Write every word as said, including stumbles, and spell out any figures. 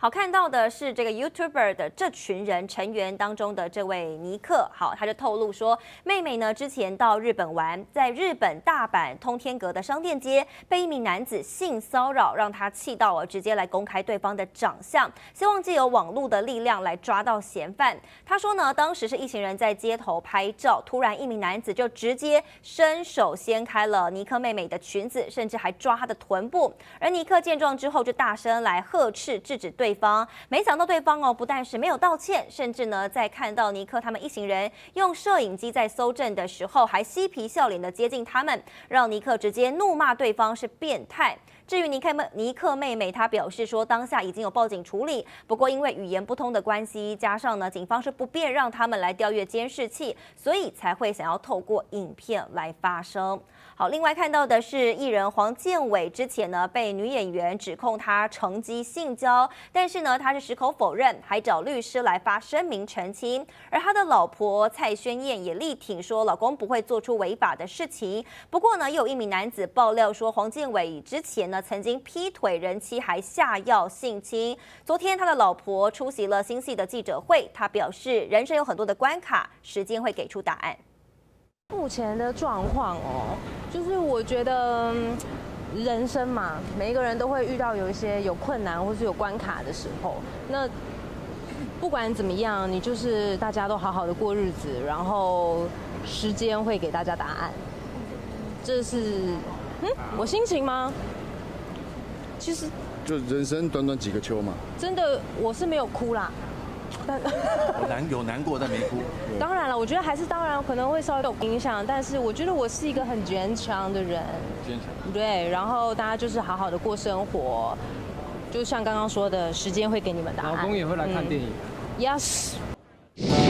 好，看到的是这个 YouTuber 的这群人成员当中的这位尼克，好，他就透露说，妹妹呢之前到日本玩，在日本大阪通天阁的商店街被一名男子性骚扰，让他气到了直接来公开对方的长相，希望借由网络的力量来抓到嫌犯。他说呢，当时是一行人在街头拍照，突然一名男子就直接伸手掀开了尼克妹妹的裙子，甚至还抓她的臀部，而尼克见状之后就大声来呵斥制止对方，没想到对方哦不但是没有道歉，甚至呢在看到尼克他们一行人用摄影机在搜证的时候，还嬉皮笑脸的接近他们，让尼克直接怒骂对方是变态。至于尼克妹尼克妹妹，她表示说当下已经有报警处理，不过因为语言不通的关系，加上呢警方是不便让他们来调阅监视器，所以才会想要透过影片来发声。好，另外看到的是艺人黄建伟之前呢被女演员指控他乘机性交，但是呢他是矢口否认，还找律师来发声明澄清。而他的老婆蔡宣燕也力挺说老公不会做出违法的事情。不过呢，又有一名男子爆料说黄建伟之前呢曾经劈腿人妻，还下药性侵。昨天他的老婆出席了新戏的记者会，他表示人生有很多的关卡，时间会给出答案。 目前的状况哦，就是我觉得人生嘛，每一个人都会遇到有一些有困难或是有关卡的时候。那不管怎么样，你就是大家都好好的过日子，然后时间会给大家答案。这是嗯，我心情吗？其实就人生短短几个秋嘛。 真的，我是没有哭啦。但有难有难过，但没哭。 当然了，我觉得还是当然可能会稍微有影响，但是我觉得我是一个很坚强的人。 坚强。 对，然后大家就是好好的过生活，就像刚刚说的，时间会给你们答案。 老公也会来看电影。 嗯、yes。